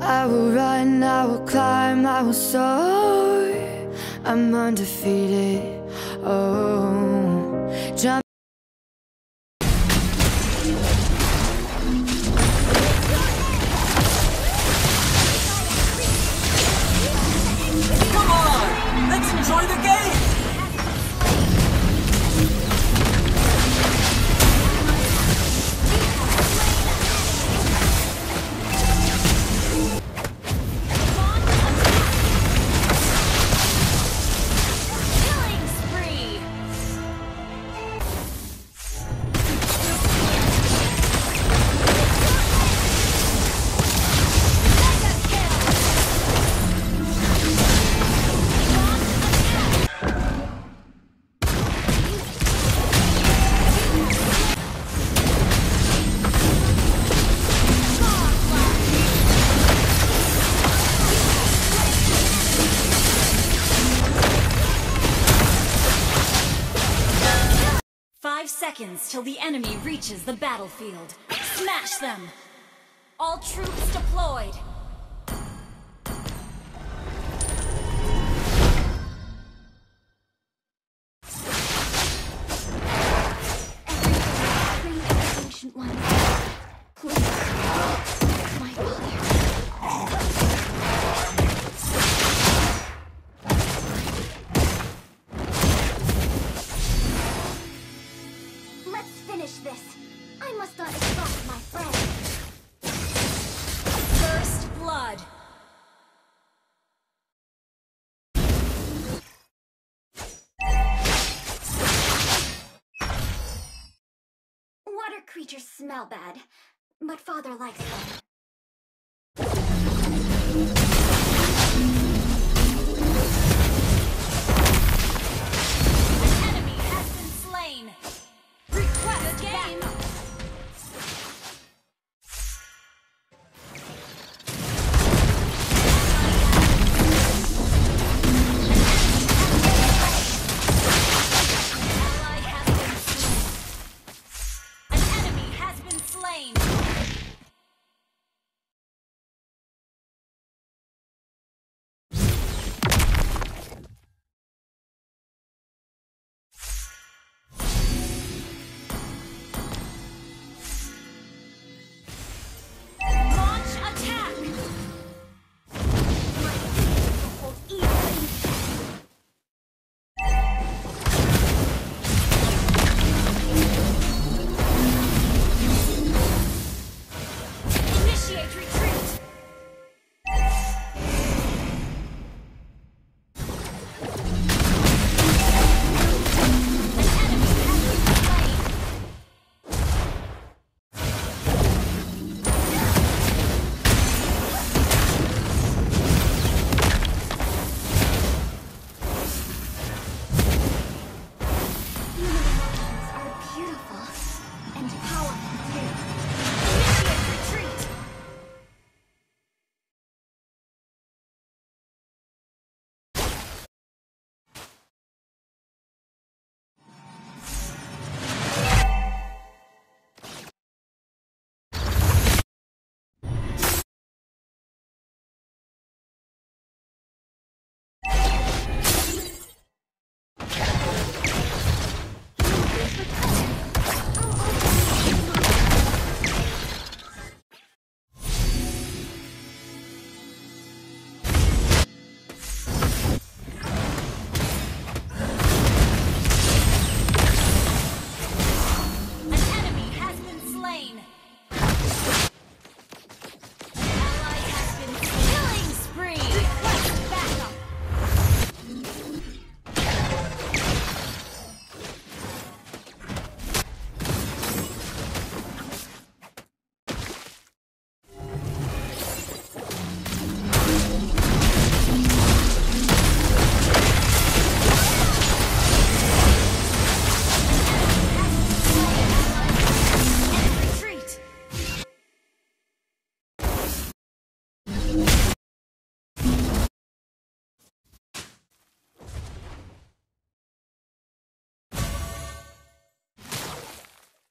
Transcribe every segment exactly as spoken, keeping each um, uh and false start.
I will run, I will climb, I will soar. I'm undefeated. Oh, jump. Come on, let's enjoy the game. Five seconds till the enemy reaches the battlefield. Smash them! All troops deployed! Everything, ancient one. Please, my father. This. I must not exhaust my friend. First blood. Water creatures smell bad, but father likes them.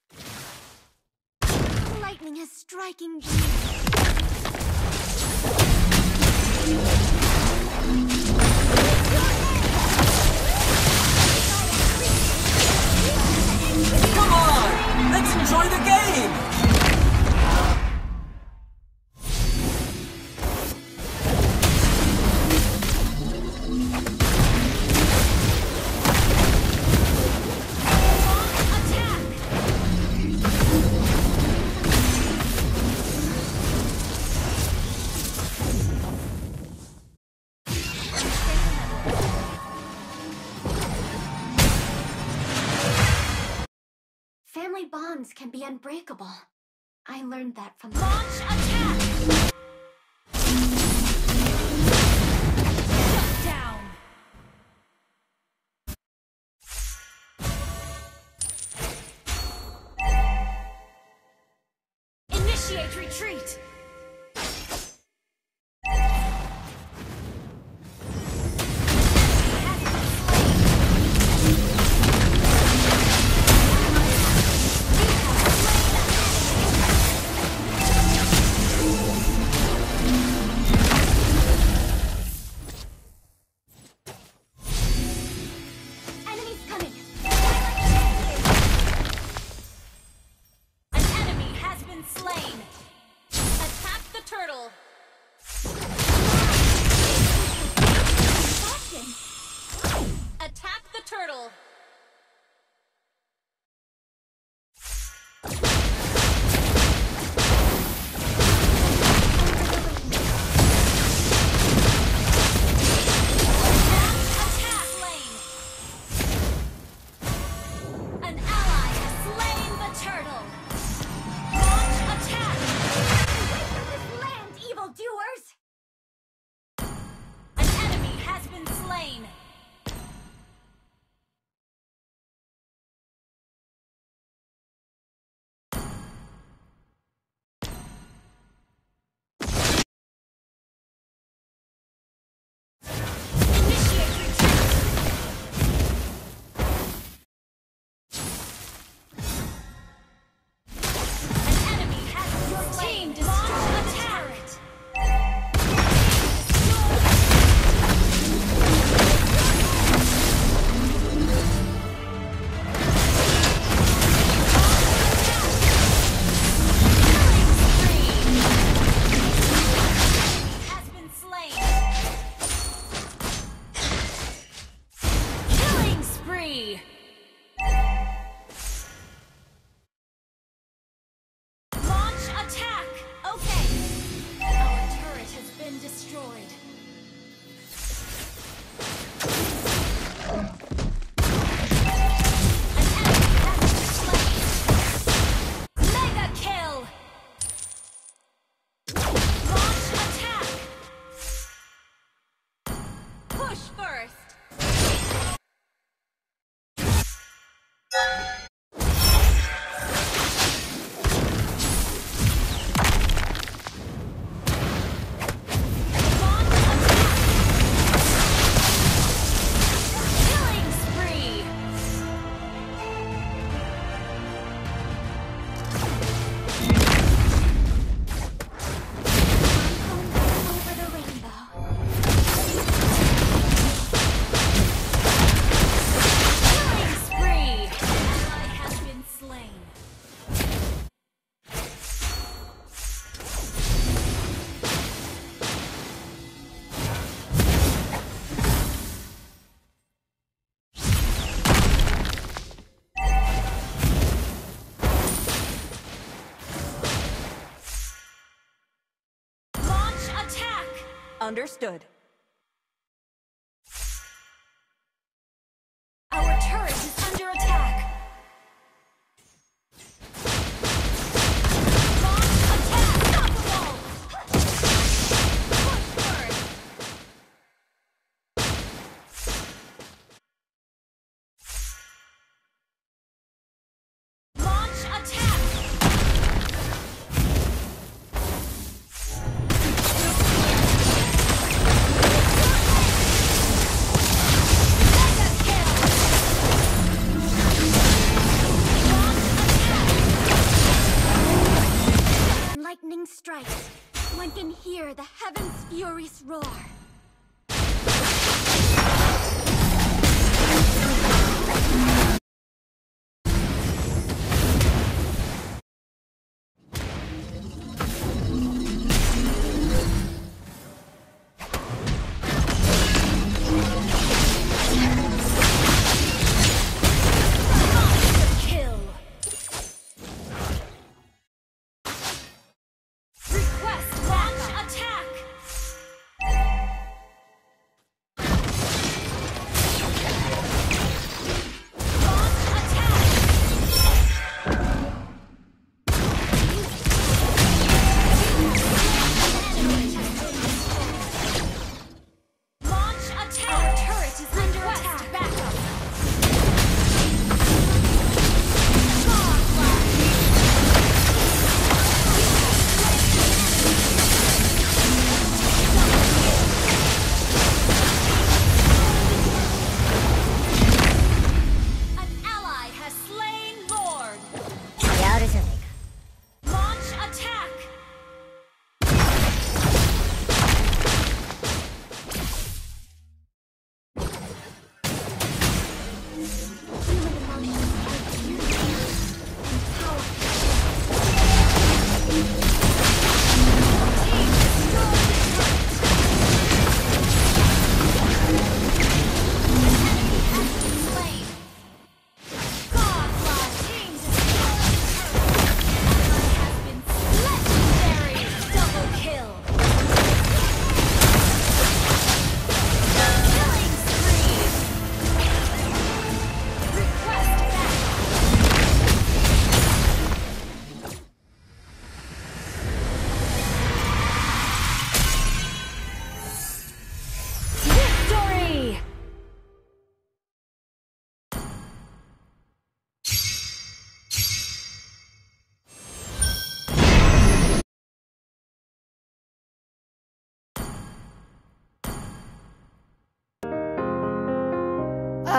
Lightning has striking. bonds can be unbreakable. I learned that from Launch attack! Shut down! Initiate retreat! Attack the turtle! Attack lane! An ally has slain the turtle! Launch attack! Away from this land, evildoers! An enemy has been slain! Understood. Our turret is under attack. Launch attack! Unstoppable! Push first! Launch attack! Lightning strikes. One can hear the heavens' furious roar. Kill! Request launch attack!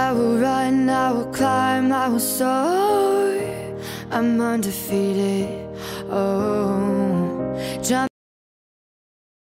I will run, I will climb, I will soar. I'm undefeated. Oh, jump.